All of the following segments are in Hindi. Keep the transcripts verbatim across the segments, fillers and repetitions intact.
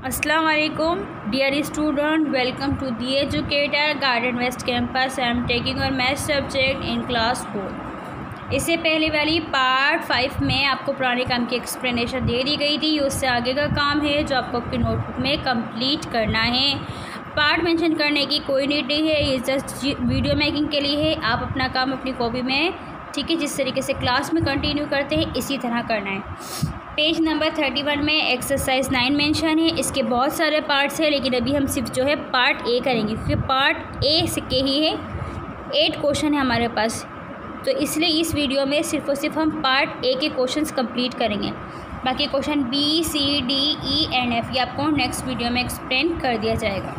अस्सलाम वालेकुम dear student, welcome to the educator garden west campus. I am taking our math subject in class four. इससे पहले वाली पार्ट फाइव में आपको पुराने काम की एक्सप्लेनेशन दे दी गई थी। उससे आगे का काम है जो आपको अपनी नोटबुक में कंप्लीट करना है। पार्ट मेंशन करने की कोई नीड नहीं है, ये जस्ट वीडियो मेकिंग के लिए है। आप अपना काम अपनी कॉपी में, ठीक है, जिस तरीके से क्लास में कंटिन्यू करते हैं इसी तरह करना है। पेज नंबर थर्टी वन में एक्सरसाइज नाइन मेंशन है। इसके बहुत सारे पार्ट्स हैं, लेकिन अभी हम सिर्फ जो है पार्ट ए करेंगे, क्योंकि पार्ट ए से के ही है, एट क्वेश्चन है हमारे पास। तो इसलिए इस वीडियो में सिर्फ और सिर्फ हम पार्ट ए के क्वेश्चंस कंप्लीट करेंगे। बाकी question B C D E and F ये आपको नेक्स्ट वीडियो में एक्सप्लेन कर दिया जाएगा।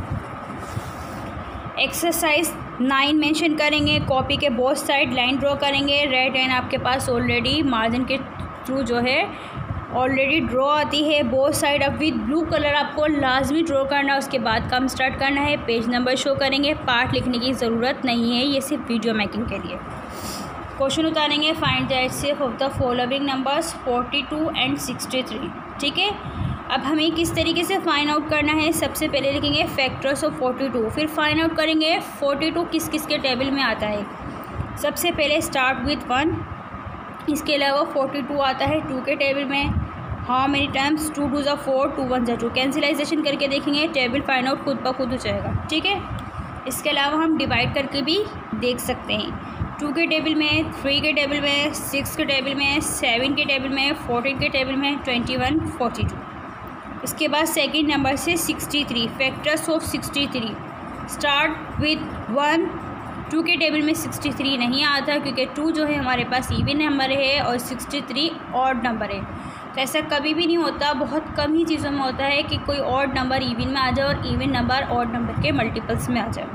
एक्सरसाइज नाइन मेंशन करेंगे। कॉपी के बोथ साइड लाइन ड्रॉ करेंगे। रेड लाइन आपके पास ऑलरेडी मार्जिन के थ्रू जो है ऑलरेडी ड्रॉ आती है। बोथ साइड अब विद ब्लू कलर आपको लाजमी ड्रॉ करना है, उसके बाद काम स्टार्ट करना है। पेज नंबर शो करेंगे। पार्ट लिखने की ज़रूरत नहीं है, ये सिर्फ वीडियो मेकिंग के लिए। क्वेश्चन उतारेंगे। Find the HCF of the following numbers forty two and sixty three. ठीक है, अब हमें किस तरीके से फाइंड आउट करना है। सबसे पहले लिखेंगे फैक्टर्स ऑफ फोर्टी टू, फिर फाइंड आउट करेंगे फोर्टी टू किस किस के टेबल में आता है। सबसे पहले स्टार्ट विथ वन। इसके अलावा फोर्टी टू आता है टू के टेबल में। How many times two two ज़ा फोर, टू वन ज़ा टू। कैंसिलाइजेशन करके देखेंगे, टेबल फाइंड आउट खुद ब खुद हो जाएगा। ठीक है, इसके अलावा हम डिवाइड करके भी देख सकते हैं। टू के टेबल में, थ्री के टेबल में, सिक्स के टेबल में, सेवन के टेबल में, फोर्टीन के टेबल में, ट्वेंटी वन, फोर्टी टू। इसके बाद सेकेंड नंबर से sixty three, factors of sixty three. Start with one. Two के टेबल में सिक्सटी थ्री नहीं आता, क्योंकि टू जो है हमारे पास इवन नंबर है और सिक्सटी थ्री ऑड नंबर है। तो ऐसा कभी भी नहीं होता, बहुत कम ही चीज़ों में होता है कि कोई ऑड नंबर इवन में आ जाए और इवन नंबर ऑड नंबर के मल्टीपल्स में आ जाए।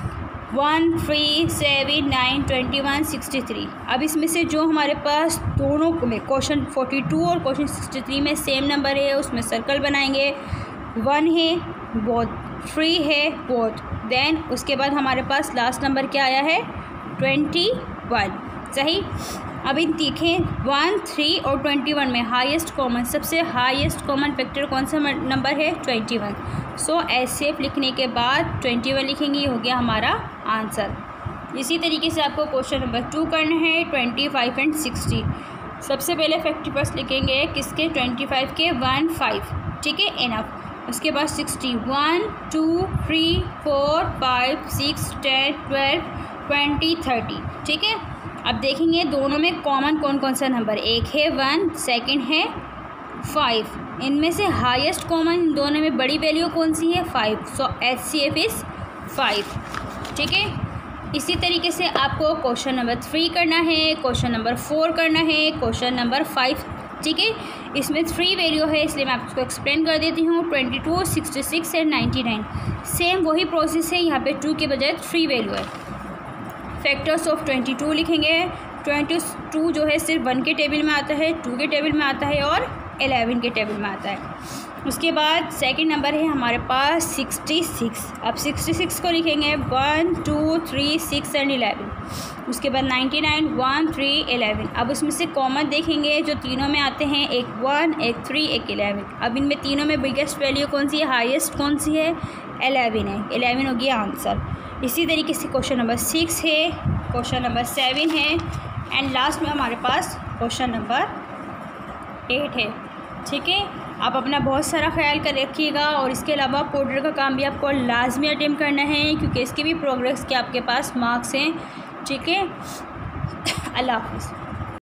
One, three, seven, nine, twenty one, sixty three. अब इसमें से जो हमारे पास दोनों में क्वेश्चन फोर्टी टू और क्वेश्चन सिक्सटी थ्री में सेम नंबर है, उसमें सर्कल बनाएंगे। वन है बोथ, थ्री है बोथ, देन उसके बाद हमारे पास लास्ट नंबर क्या आया है, ट्वेंटी वन। सही। अब इन देखें वन, थ्री और ट्वेंटी वन में हाईएस्ट कॉमन, सबसे हाईएस्ट कॉमन फैक्टर कौन सा नंबर है, ट्वेंटी वन। सो एचसीएफ लिखने के बाद ट्वेंटी वन लिखेंगे, ये हो गया हमारा आंसर। इसी तरीके से आपको क्वेश्चन नंबर टू करना है, ट्वेंटी फाइव एंड सिक्सटी। सबसे पहले फैक्टर्स लिखेंगे किसके, ट्वेंटी फाइव के, वन, फाइव। ठीक है, इनफ। उसके बाद sixty, one, two, three, four, five, six, ten, twelve, twenty, thirty. ठीक है, अब देखेंगे दोनों में कॉमन कौन कौन सा नंबर, एक है वन, सेकंड है फाइव। इनमें से हाईएस्ट कॉमन इन दोनों में बड़ी वैल्यू कौन सी है, five. So H C F is five. ठीक है, इसी तरीके से आपको क्वेश्चन नंबर थ्री करना है, क्वेश्चन नंबर फोर करना है, क्वेश्चन नंबर फाइव। ठीक है, इसमें थ्री वैल्यू है, इसलिए मैं आपको एक्सप्लेन कर देती हूँ। Twenty two, sixty six and ninety nine. Same वही प्रोसेस है, यहाँ पे टू के बजाय थ्री वैल्यू है। फैक्टर्स ऑफ ट्वेंटी टू लिखेंगे। ट्वेंटी टू जो है सिर्फ वन के टेबल में आता है, टू के टेबल में आता है और एलेवन के टेबल में आता है। उसके बाद सेकंड नंबर है हमारे पास सिक्सटी सिक्स। अब सिक्सटी सिक्स को लिखेंगे one, two, three, six and eleven. उसके बाद ninety nine, one, three, eleven. अब उसमें से कॉमन देखेंगे जो तीनों में आते हैं, एक वन, एक थ्री, एक एलेवन। अब इनमें तीनों में बिगेस्ट वैल्यू कौन सी है, हाईएस्ट कौन सी है, एलेवन है। एलेवन हो गया आंसर। इसी तरीके से क्वेश्चन नंबर सिक्स है, क्वेश्चन नंबर सेवन है एंड लास्ट में हमारे पास क्वेश्चन नंबर एट है। ठीक है, आप अपना बहुत सारा ख्याल कर रखिएगा और इसके अलावा कोडर का काम भी आपको लाजमी अटेम्प्ट करना है, क्योंकि इसकी भी प्रोग्रेस के आपके पास मार्क्स हैं। ठीक है, अल्लाह हाफ़िज़।